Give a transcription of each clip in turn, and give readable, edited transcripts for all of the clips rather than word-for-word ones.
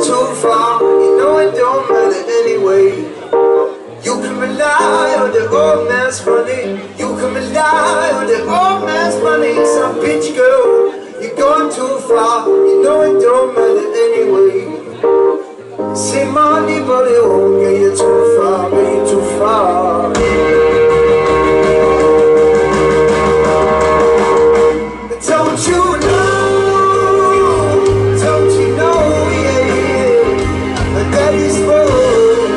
too far, you know it don't matter anyway. You can rely on the old man's money. You can rely on the old man's money. Some bitch girl, you're going too far, you know it don't matter anyway. Say money but it won't get you too far, get you too far. Don't you know, don't you know, yeah, that is wrong.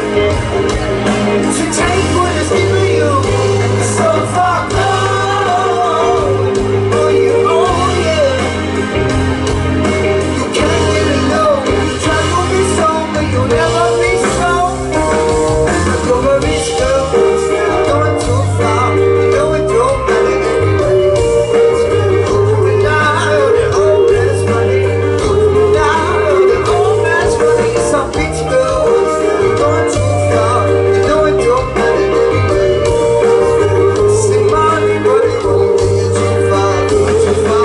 To take what is given you so far gone. Oh, you know, yeah. You can't get alone. You try to be strong, but you'll never be strong. You're a rich girl, you're going too far. You know it don't matter anyway. You can rely on the old man's money. You can rely on the old man's money. Some bitch girls, you're going too far. You know it don't matter anyway. Say money, but it won't get you too far, too far.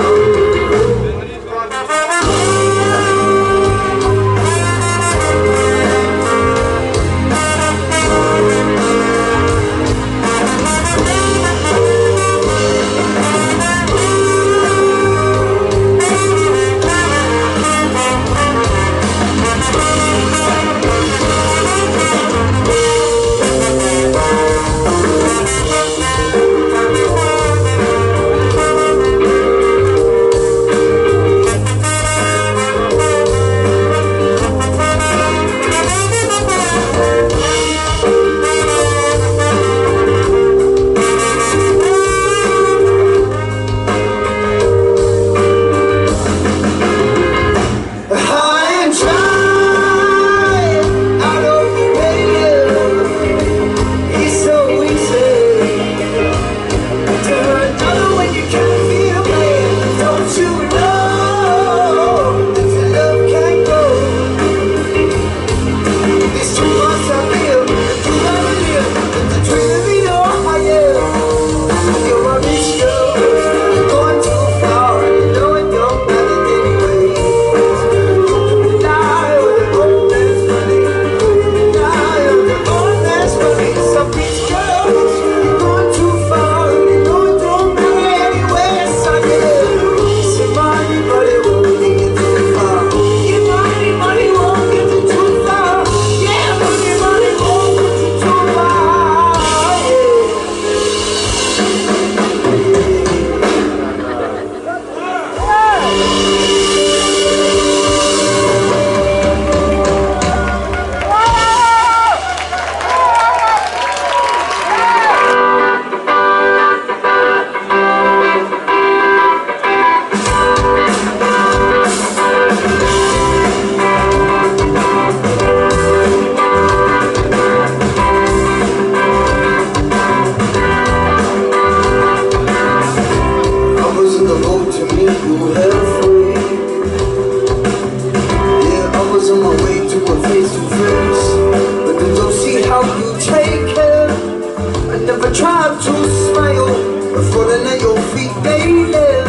Tried to smile before the night your feet baby.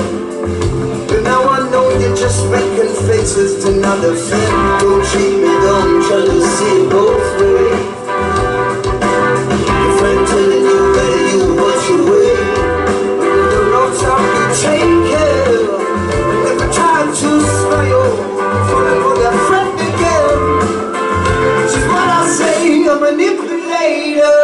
But now I know you're just making faces to another friend. Don't treat me dumb, try to see it both ways. Your friend telling you better you watch your way. But you don't know how you take it. I never tried to smile falling for that friend again. Which is what I say, a manipulator.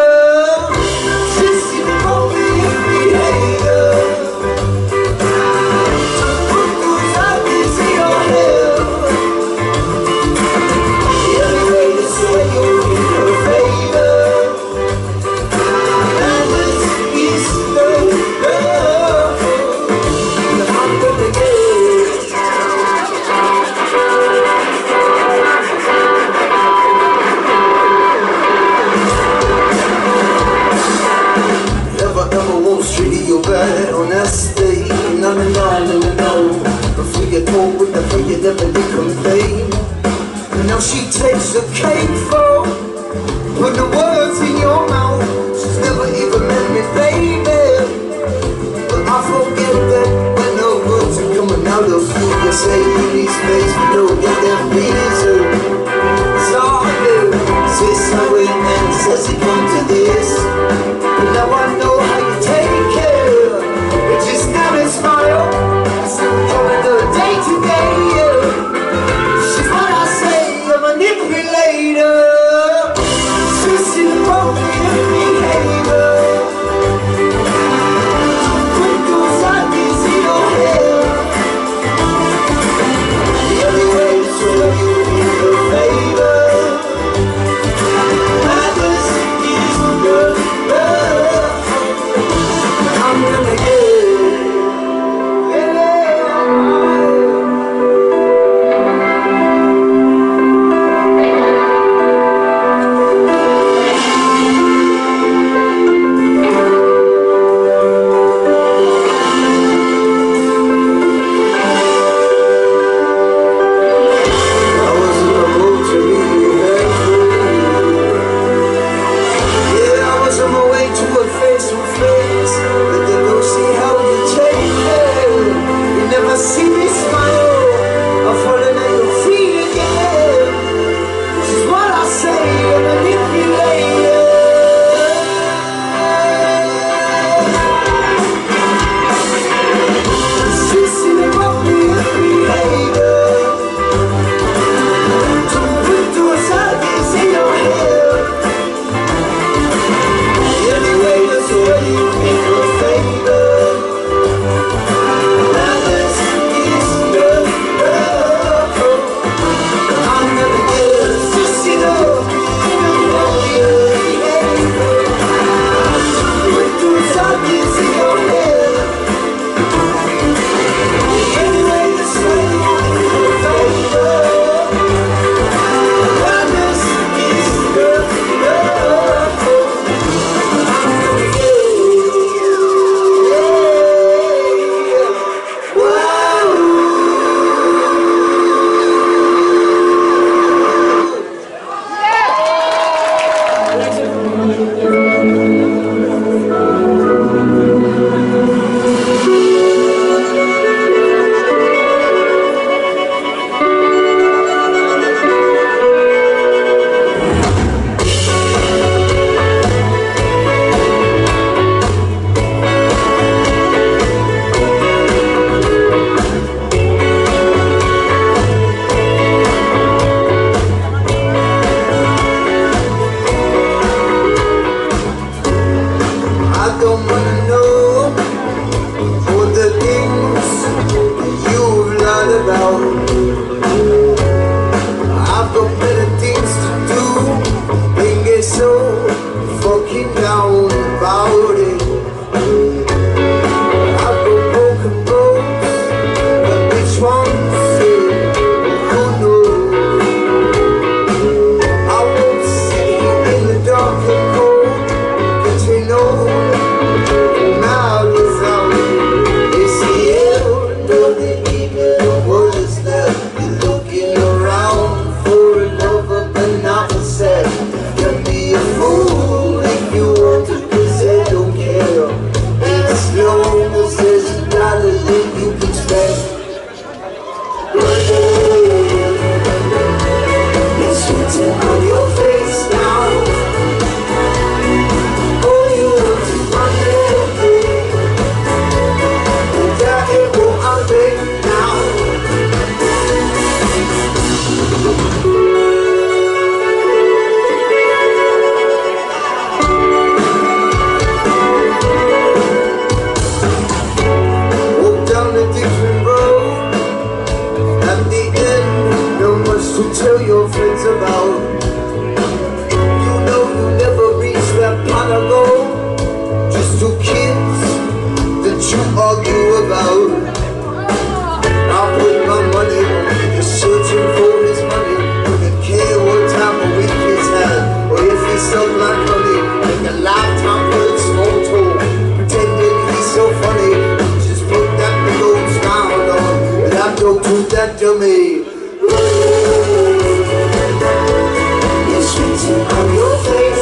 On that stage, no, before you talk with the way you never did complain. And now she takes the cake for put the words in your mouth. She's never even met me, baby. But I forget that when the words are coming out of you, you say you need space, you don't get that reason. Has it come to this? But now I know how you take care. It's just not a smile. It's from another day to day. She's what I say, a manipulator. She's inappropriate behavior. Put those ideas in your head. The only way to show you is a favor. To me, you're sweet on your face.